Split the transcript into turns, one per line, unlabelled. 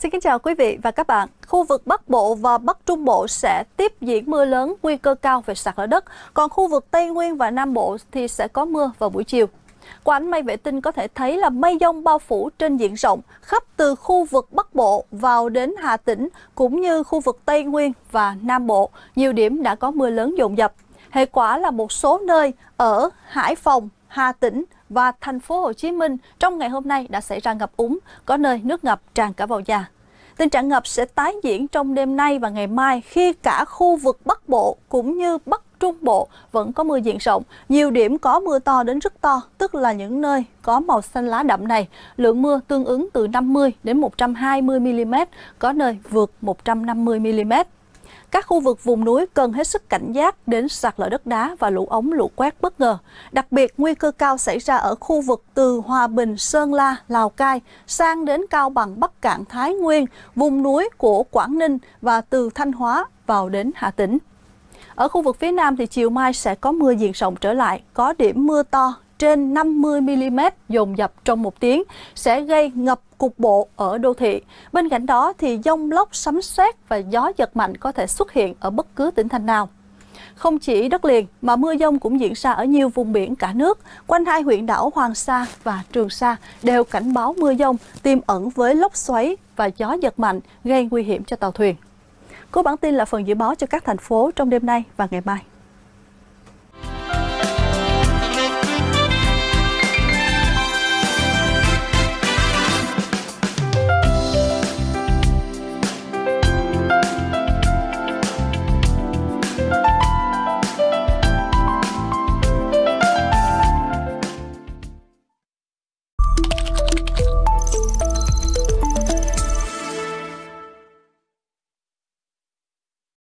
Xin kính chào quý vị và các bạn. Khu vực Bắc Bộ và Bắc Trung Bộ sẽ tiếp diễn mưa lớn, nguy cơ cao về sạt lở đất. Còn khu vực Tây Nguyên và Nam Bộ thì sẽ có mưa vào buổi chiều. Qua ảnh mây vệ tinh có thể thấy là mây dông bao phủ trên diện rộng khắp từ khu vực Bắc Bộ vào đến Hà Tĩnh cũng như khu vực Tây Nguyên và Nam Bộ. Nhiều điểm đã có mưa lớn dồn dập. Hệ quả là một số nơi ở Hải Phòng, Hà Tĩnh và thành phố Hồ Chí Minh trong ngày hôm nay đã xảy ra ngập úng, có nơi nước ngập tràn cả vào nhà. Tình trạng ngập sẽ tái diễn trong đêm nay và ngày mai khi cả khu vực Bắc Bộ cũng như Bắc Trung Bộ vẫn có mưa diện rộng. Nhiều điểm có mưa to đến rất to, tức là những nơi có màu xanh lá đậm này. Lượng mưa tương ứng từ 50 đến 120 mm, có nơi vượt 150 mm. Các khu vực vùng núi cần hết sức cảnh giác đến sạt lở đất đá và lũ ống lũ quét bất ngờ. Đặc biệt nguy cơ cao xảy ra ở khu vực từ Hòa Bình, Sơn La, Lào Cai sang đến Cao Bằng, Bắc Kạn, Thái Nguyên, vùng núi của Quảng Ninh và từ Thanh Hóa vào đến Hà Tĩnh. Ở khu vực phía Nam thì chiều mai sẽ có mưa diện rộng trở lại, có điểm mưa to trên 50 mm dồn dập trong một tiếng sẽ gây ngập cục bộ ở đô thị. Bên cạnh đó thì dông lốc, sấm sét và gió giật mạnh có thể xuất hiện ở bất cứ tỉnh thành nào. Không chỉ đất liền mà mưa dông cũng diễn ra ở nhiều vùng biển cả nước. Quanh hai huyện đảo Hoàng Sa và Trường Sa đều cảnh báo mưa dông tiềm ẩn với lốc xoáy và gió giật mạnh gây nguy hiểm cho tàu thuyền. Cuối bản tin là phần dự báo cho các thành phố trong đêm nay và ngày mai.